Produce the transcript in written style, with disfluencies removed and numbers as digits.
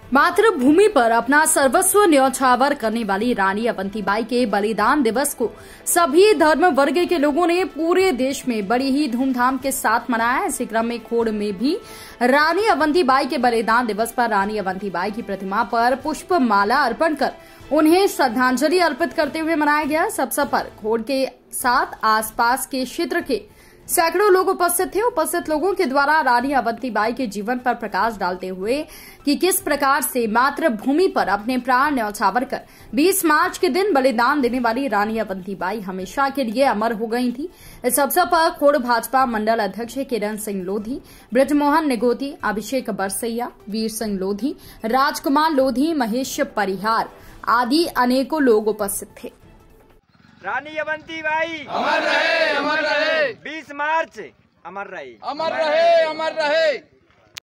मातृभूमि पर अपना सर्वस्व न्यौछावर करने वाली रानी अवंतीबाई के बलिदान दिवस को सभी धर्म वर्ग के लोगों ने पूरे देश में बड़ी ही धूमधाम के साथ मनाया। इसी क्रम में खोड़ में भी रानी अवंतीबाई के बलिदान दिवस पर रानी अवंतीबाई की प्रतिमा पर पुष्प माला अर्पण कर उन्हें श्रद्धांजलि अर्पित करते हुए मनाया गया। इस अवसर पर खोड़ के साथ आसपास के क्षेत्र के सैकड़ों लोग उपस्थित थे। उपस्थित लोगों के द्वारा रानी अवंतीबाई के जीवन पर प्रकाश डालते हुए कि किस प्रकार से मातृभूमि पर अपने प्राण न्यौछावर कर 20 मार्च के दिन बलिदान देने वाली रानी अवंतीबाई हमेशा के लिए अमर हो गई थी। इस अवसर पर खोड़ भाजपा मंडल अध्यक्ष किरण सिंह लोधी, ब्रजमोहन निगोती, अभिषेक बरसैया, वीर सिंह लोधी, राजकुमार लोधी, महेश परिहार आदि अनेकों लोग उपस्थित थे। रानी अवंतीबाई अमर रहे, अमर रहे। 20 मार्च अमर रहे, अमर रहे, अमर रहे।